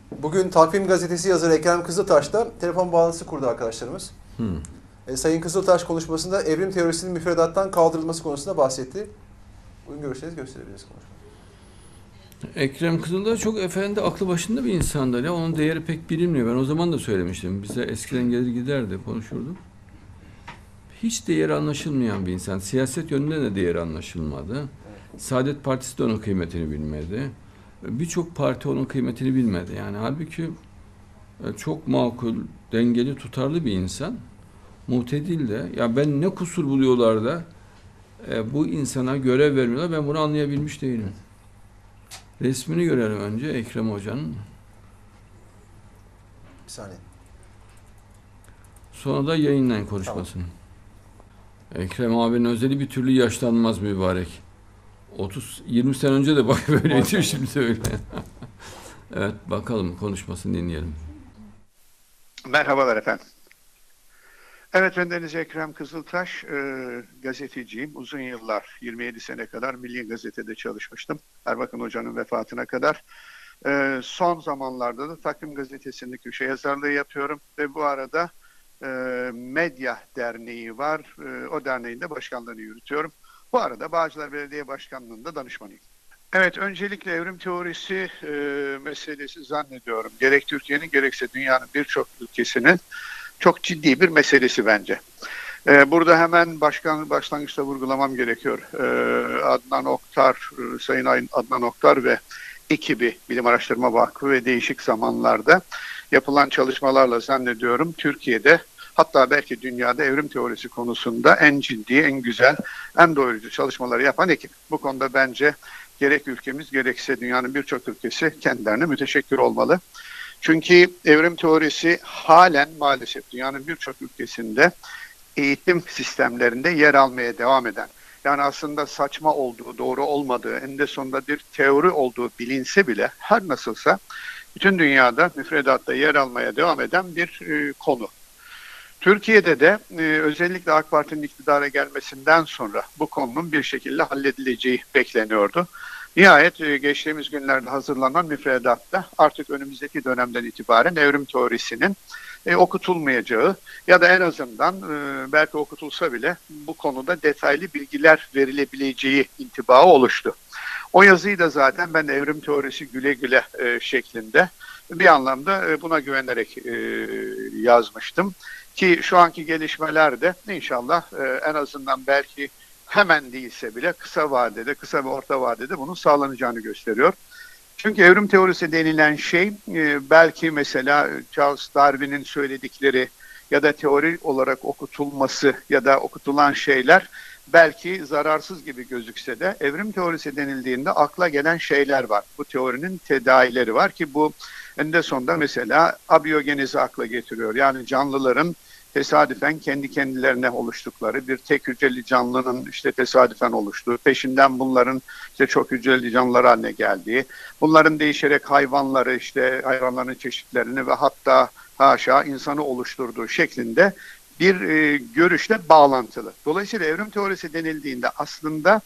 Bugün Takvim Gazetesi yazarı Ekrem Kızıltaş'ta telefon bağlantısı kurdu arkadaşlarımız. Sayın Kızıltaş konuşmasında evrim teorisinin müfredattan kaldırılması konusunda bahsetti. Bugün görüşlerinizi gösterebiliriz konuşmayı. Ekrem Kızıltaş çok efendi, aklı başında bir insandır ya. Onun değeri pek bilinmiyor. Ben o zaman da söylemiştim. Bize eskiden gelir giderdi, konuşurduk. Hiç değeri anlaşılmayan bir insan. Siyaset yönünden de değeri anlaşılmadı. Saadet Partisi de onun kıymetini bilmedi. Birçok parti onun kıymetini bilmedi. Yani halbuki çok makul, dengeli, tutarlı bir insan. Muhtedil de. Ya ben ne kusur buluyorlar da bu insana görev vermiyorlar. Ben bunu anlayabilmiş değilim. Resmini görelim önce Ekrem Hoca'nın. Bir saniye. Sonra da yayınlayın konuşmasını. Tamam. Ekrem abinin özeli bir türlü yaşlanmaz mübarek. 20 sene önce de bak böyleydi, şimdi öyle. Evet, bakalım konuşmasını dinleyelim. Merhabalar efendim. Evet, bendeniz Ekrem Kızıltaş, gazeteciyim. Uzun yıllar, 27 sene kadar Milli Gazete'de çalışmıştım. Erbakan Hoca'nın vefatına kadar. Son zamanlarda da Takvim Gazetesi'nde köşe yazarlığı yapıyorum. Ve bu arada Medya Derneği var. O derneğin de başkanlığını yürütüyorum. Bu arada Bağcılar Belediye Başkanlığı'nda danışmanıyım. Evet, öncelikle evrim teorisi meselesi zannediyorum. Gerek Türkiye'nin gerekse dünyanın birçok ülkesinin çok ciddi bir meselesi bence. Burada hemen başlangıçta vurgulamam gerekiyor. Adnan Oktar, Sayın Adnan Oktar ve ekibi Bilim Araştırma Vakfı ve değişik zamanlarda yapılan çalışmalarla zannediyorum Türkiye'de, hatta belki dünyada evrim teorisi konusunda en ciddi, en güzel, en doyurucu çalışmaları yapan ekip. Bu konuda bence gerek ülkemiz gerekse dünyanın birçok ülkesi kendilerine müteşekkir olmalı. Çünkü evrim teorisi halen maalesef dünyanın birçok ülkesinde eğitim sistemlerinde yer almaya devam eden, yani aslında saçma olduğu, doğru olmadığı, eninde sonunda bir teori olduğu bilinse bile her nasılsa bütün dünyada müfredatta yer almaya devam eden bir konu. Türkiye'de de özellikle AK Parti'nin iktidara gelmesinden sonra bu konunun bir şekilde halledileceği bekleniyordu. Nihayet geçtiğimiz günlerde hazırlanan müfredatta artık önümüzdeki dönemden itibaren evrim teorisinin okutulmayacağı ya da en azından belki okutulsa bile bu konuda detaylı bilgiler verilebileceği intibaı oluştu. O yazıyı da zaten ben evrim teorisi güle güle şeklinde bir anlamda buna güvenerek yazmıştım. Ki şu anki gelişmeler de inşallah en azından belki hemen değilse bile kısa vadede, kısa ve orta vadede bunun sağlanacağını gösteriyor. Çünkü evrim teorisi denilen şey belki mesela Charles Darwin'in söyledikleri ya da teori olarak okutulması ya da okutulan şeyler belki zararsız gibi gözükse de evrim teorisi denildiğinde akla gelen şeyler var. Bu teorinin tedavileri var ki bu eninde sonunda mesela abiyogenizi akla getiriyor. Yani canlıların tesadüfen kendi kendilerine oluştukları bir tek hücreli canlının işte tesadüfen oluştuğu, peşinden bunların işte çok hücreli canlılar haline geldiği, bunların değişerek hayvanları işte hayvanların çeşitlerini ve hatta haşa insanı oluşturduğu şeklinde bir görüşle bağlantılı. Dolayısıyla evrim teorisi denildiğinde aslında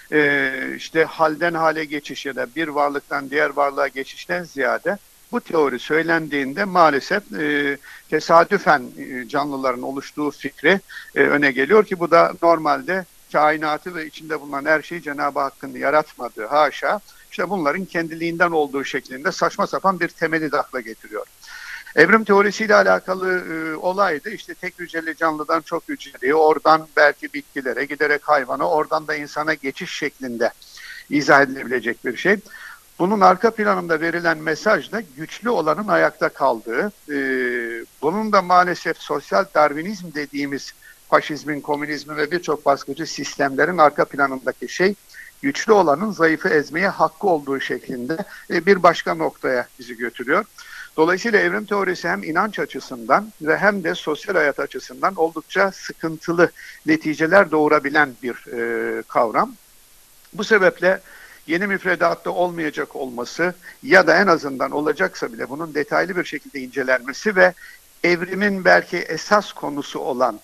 işte halden hale geçiş ya da bir varlıktan diğer varlığa geçişten ziyade bu teori söylendiğinde maalesef tesadüfen canlıların oluştuğu fikri öne geliyor ki bu da normalde kainatı ve içinde bulunan her şeyi Cenab-ı Hakk'ın yaratmadığı haşa, işte bunların kendiliğinden olduğu şeklinde saçma sapan bir temeli de akla getiriyor. Evrim teorisiyle alakalı olay da işte tek hücreli canlıdan çok hücreli, oradan belki bitkilere giderek hayvana, oradan da insana geçiş şeklinde izah edilebilecek bir şey. Bunun arka planında verilen mesaj da güçlü olanın ayakta kaldığı, bunun da maalesef sosyal Darwinizm dediğimiz faşizmin, komünizmin ve birçok baskıcı sistemlerin arka planındaki şey, güçlü olanın zayıfı ezmeye hakkı olduğu şeklinde bir başka noktaya bizi götürüyor. Dolayısıyla evrim teorisi hem inanç açısından ve hem de sosyal hayat açısından oldukça sıkıntılı neticeler doğurabilen bir kavram. Bu sebeple yeni müfredatta olmayacak olması ya da en azından olacaksa bile bunun detaylı bir şekilde incelenmesi ve evrimin belki esas konusu olan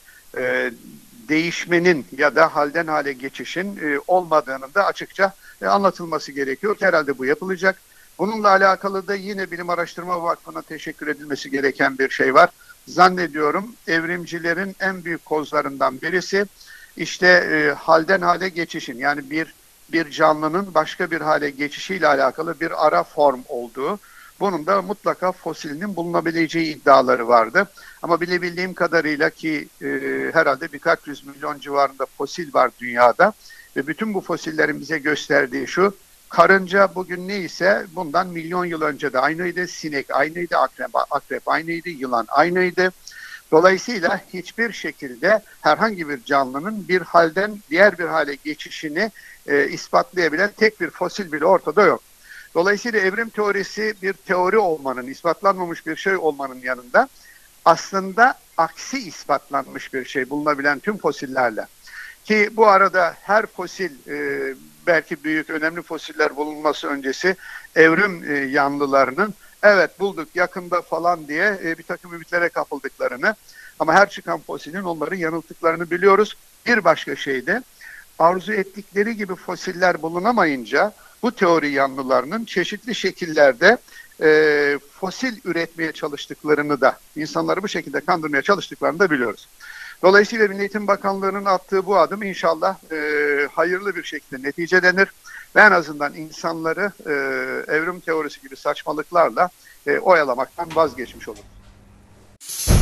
değişmenin ya da halden hale geçişin olmadığının da açıkça anlatılması gerekiyor. Herhalde bu yapılacak. Bununla alakalı da yine Bilim Araştırma Vakfı'na teşekkür edilmesi gereken bir şey var. Zannediyorum evrimcilerin en büyük kozlarından birisi işte halden hale geçişin, yani bir canlının başka bir hale geçişiyle alakalı bir ara form olduğu. Bunun da mutlaka fosilinin bulunabileceği iddiaları vardı. Ama bilebildiğim kadarıyla ki herhalde birkaç yüz milyon civarında fosil var dünyada. Ve bütün bu fosillerin bize gösterdiği şu: karınca bugün neyse bundan milyon yıl önce de aynıydı. Sinek aynıydı, akrep aynıydı, yılan aynıydı. Dolayısıyla hiçbir şekilde herhangi bir canlının bir halden diğer bir hale geçişini ispatlayabilen tek bir fosil bile ortada yok. Dolayısıyla evrim teorisi bir teori olmanın, ispatlanmamış bir şey olmanın yanında aslında aksi ispatlanmış bir şey bulunabilen tüm fosillerle. Ki bu arada her fosil, belki büyük önemli fosiller bulunması öncesi evrim yanlılarının evet bulduk yakında falan diye bir takım ümitlere kapıldıklarını, ama her çıkan fosilin onları yanılttıklarını biliyoruz. Bir başka şey de arzu ettikleri gibi fosiller bulunamayınca bu teori yanlılarının çeşitli şekillerde fosil üretmeye çalıştıklarını da, insanları bu şekilde kandırmaya çalıştıklarını da biliyoruz. Dolayısıyla Milli Eğitim Bakanlığı'nın attığı bu adım inşallah hayırlı bir şekilde neticelenir ve en azından insanları evrim teorisi gibi saçmalıklarla oyalamaktan vazgeçmiş olur.